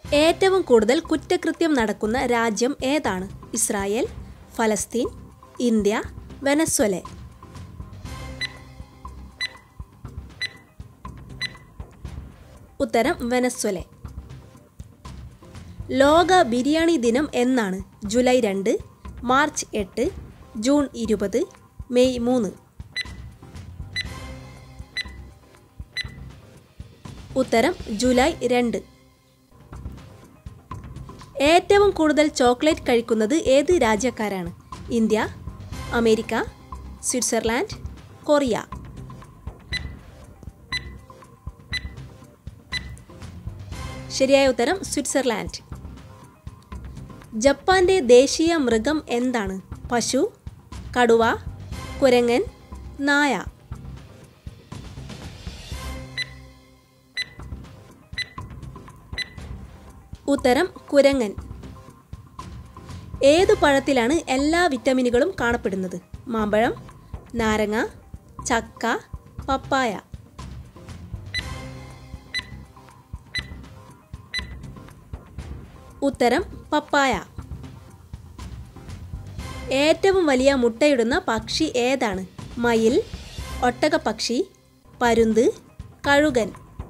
ഏറ്റവും കൂടുതൽ കുറ്റകൃത്യം നടക്കുന്ന രാജ്യം ഏതാണ്? ഇസ്രായേൽ, ഫലസ്തീൻ, ഇന്ത്യ, വെനസ്വല. ഉത്തരം വെനസ്വല. ലോക ബിരിയാണി ദിനം എന്നാണ്? July 2, March 8, June 20, May 3. ഉത്തരം ജൂലൈ 2. ഏറ്റവും കൂടുതൽ ചോക്ലേറ്റ് കഴിക്കുന്നത് ഏത് രാജ്യക്കാരാണ്? India, America, Switzerland, Korea. ശരിയായ ഉത്തരം സ്വിറ്റ്സർലാൻഡ്. ജപ്പാന്റെ ദേശീയ മൃഗം എന്താണ്? പശു, കടുവ, കുരങ്ങൻ, നായ. ഉത്തരം കുരങ്ങൻ. ഏതു പഴത്തിലാണ് എല്ലാ വിറ്റമിനുകളും കാണപ്പെടുന്നത്? മാമ്പഴം, നാരങ്ങ, ചക്ക, പപ്പായ. ഉത്തരം പപ്പായ. ഏറ്റവും വലിയ മുട്ടയിടുന്ന പക്ഷി ഏതാണ്? മയിൽ, ഒട്ടകപ്പക്ഷി, പരുന്ത്, കഴുകൻ.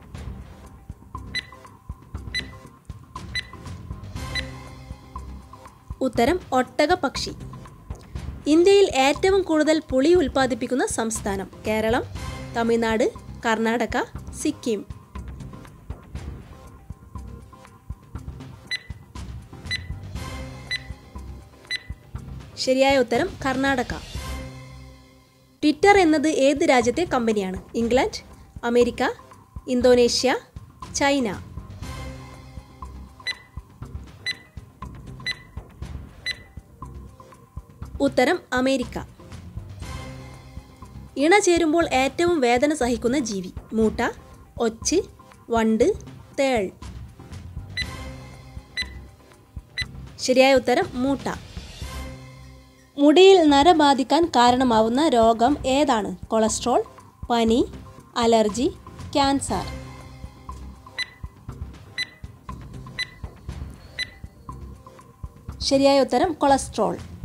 ഉത്തരം ഒട്ടകപ്പക്ഷി. ഇന്ത്യയിൽ ഏറ്റവും കൂടുതൽ പുളി ഉൽപ്പാദിപ്പിക്കുന്ന സംസ്ഥാനം? കേരളം, തമിഴ്നാട്, കർണാടക, സിക്കിം. ശരിയായ ഉത്തരം കർണാടക. ട്വിറ്റർ എന്നത് ഏത് രാജ്യത്തെ കമ്പനിയാണ്? England, America, Indonesia, China. ഉത്തരം അമേരിക്ക. ഇണ ചേരുമ്പോൾ ഏറ്റവും വേദന സഹിക്കുന്ന ജീവി? മൂട്ട, ഒച്ച്, വണ്ട്, തേൾ. ശരിയായ ഉത്തരം മൂട്ട. മുടിയിൽ നര ബാധിക്കാൻ കാരണമാവുന്ന രോഗം ഏതാണ്? കൊളസ്ട്രോൾ, പനി, അലർജി, ക്യാൻസർ. ശരിയായ ഉത്തരം കൊളസ്ട്രോൾ.